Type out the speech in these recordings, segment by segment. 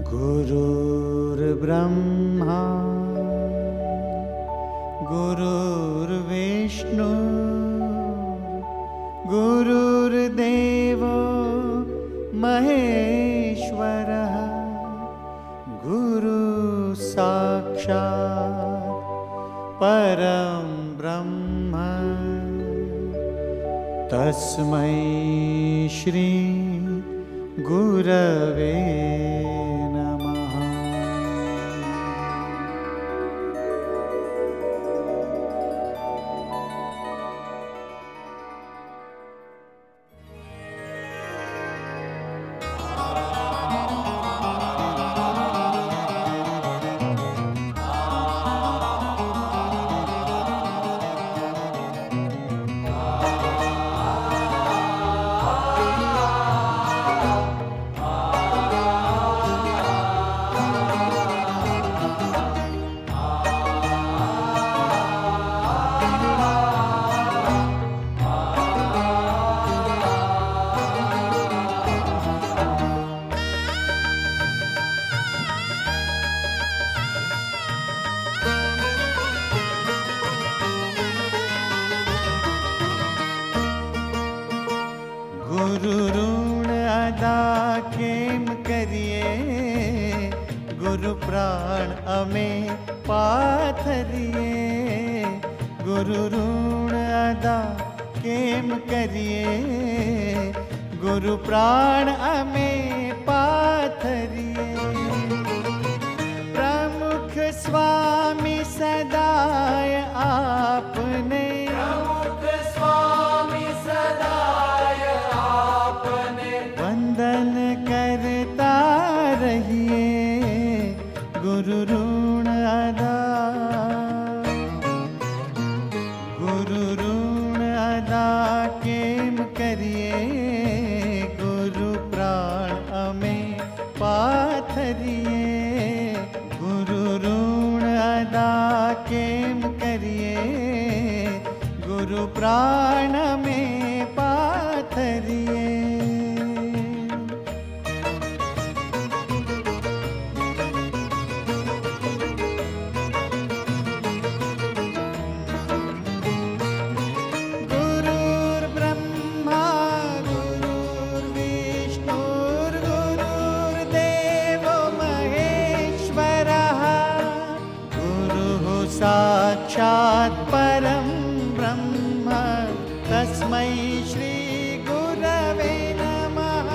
गुरुर्ब्रह्मा गुरुर्विष्णु गुरुर्देवो महेश्वरः गुरु साक्षात् परं ब्रह्म तस्मै श्री गुरवे नमः। गुरु ऋण अदा केम करिए, गुरु प्राण अमे पाथरिए। गुरु ऋण अदा केम करिए, गुरु प्राण अमे पाथरिए। प्रमुख स्वामी सदाय आपने, वंदन करता रहिए गुरु ऋण अदा। गुरु ऋण अदा केम करिए, गुरु प्राण अमे पाथरिए। गुरु ऋण अदा केम करिए, गुरु प्राण में पाथरिए। साक्षात् परं ब्रह्म तस्मै श्री गुरवे नमः।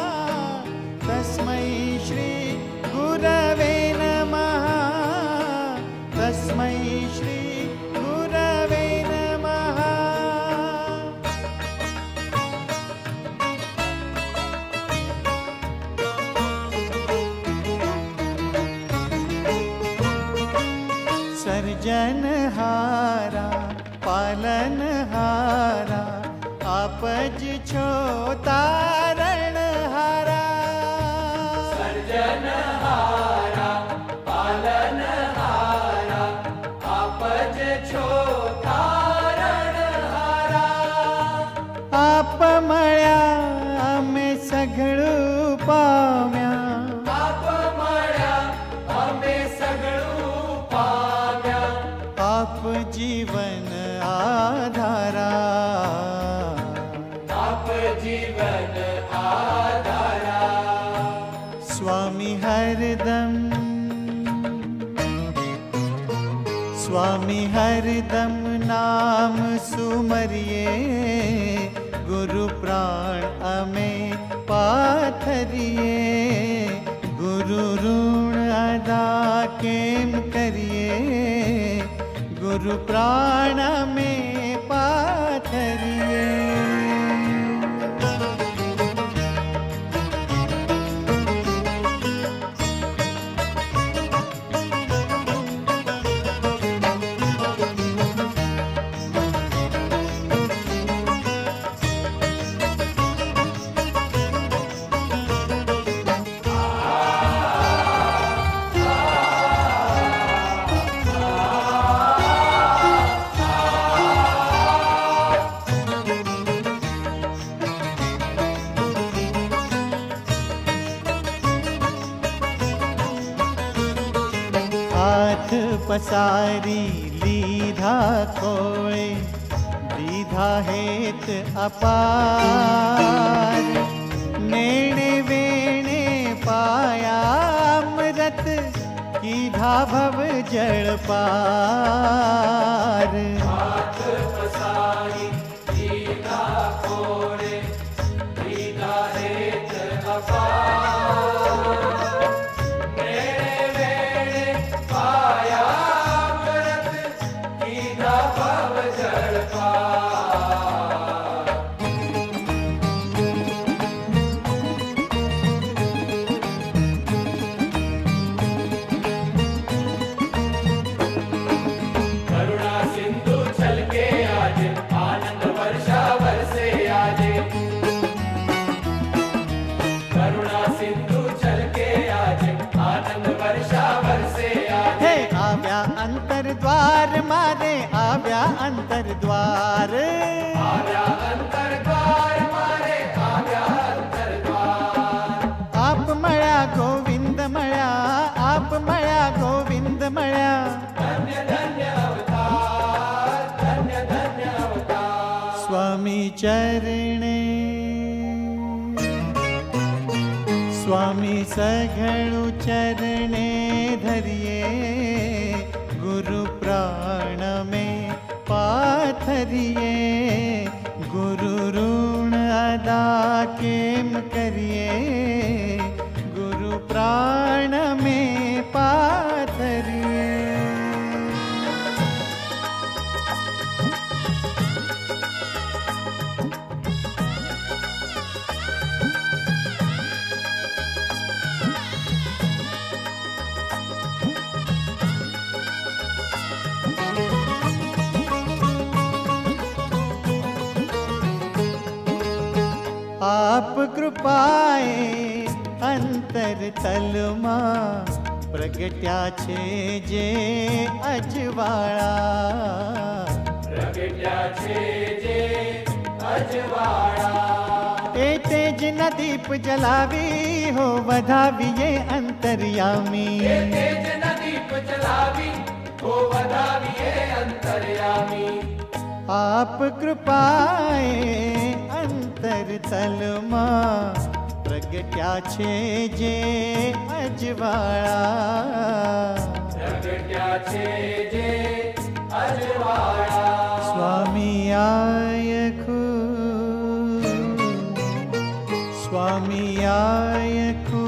तस्मै श्री गुरवे नमः। तस्मै श्री गुरवे नमः। सर्जनहारा पालनहारा, आपज छो तारणहारा। सर्जनहारा पालनहारा, आपज छो तारणहारा। आप मळ्या अमे सगळू पाम्या, आप मळ्या अमे सगळू पाम्या। आप जीवन आधारा, आप जीवन आधारा। स्वामी हरदम, स्वामी हरदम नाम सुमरिए। गुरु प्राण अमे पाथरिए। गुरु ऋण अदा केम करिए, गुरु प्राण में पाथरिए। हाथ पसारी लीधा खोए, दीधा हेत अपार। नेणे वेणे पाया अमृत, कीधा भव जल पार। हाथ पसारी लीधा खोए, दीधा हेत अपार। नेणे वेणे पाया अमृत, कीधा भव जल पार। करुणा सिंधु छलके आज, आनंद वर्षा बरसे आज। करुणा सिंधु छलके आज, आनंद वर्षा बरसे आज। हे आव्या अंतर द्वार मारे, आव्या अंतर द्वार। आव्या अंतर द्वार मारे, आव्या अंतर द्वार। आप मळ्या गोविंद मळ्या, आप मळ्या गोविंद मळ्या। धन्य धन्य अवतार, धन्य धन्य अवतार। स्वामी चरणे, स्वामी सघळु चरणे धरिए। गुरु प्राण में पाथरिए, गुरु ऋण अदा केम करिए। गुरु प्राण में पाथरिए। आप कृपाए अंतर तलमा, प्रगट्या छे जे अजवाड़ा। प्रगट्या छे जे अजवाड़ा। ए तेज न दीप जलावी हो, वधाविए अंतर्यामी। ये तेज न दीप जलावी, हो वधाविए अंतर्यामी। आप कृपाए अंतर तलमा, प्रगट्या छे जे अजवाड़ा। प्रगट्या छे जे अजवाड़ा। स्वामी आयखु, स्वामी आयखु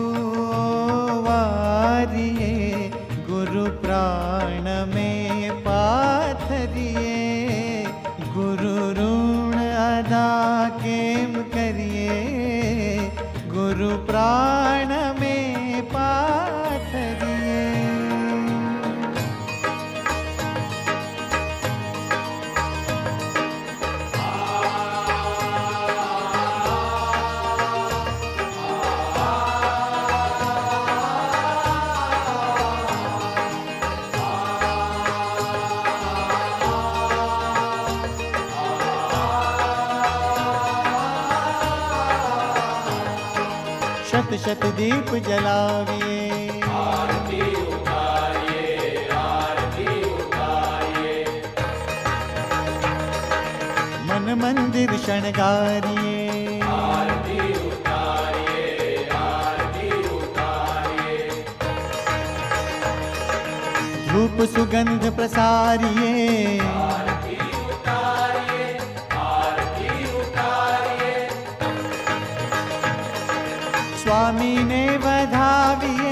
वारिए। गुरु प्राण में पाथरिए, गुरु ऋण अदा केम करिए। गुरु प्राण में पाथरिए। शत शत दीप जलाविए। आरती उतारिए, आरती उतारिए। मन मंदिर शणगारिए। आरती उतारिए, आरती उतारिए। धूप सुगंध प्रसारिए। आरती उतारिए, आरती उतारिए। स्वामी ने वधाविए।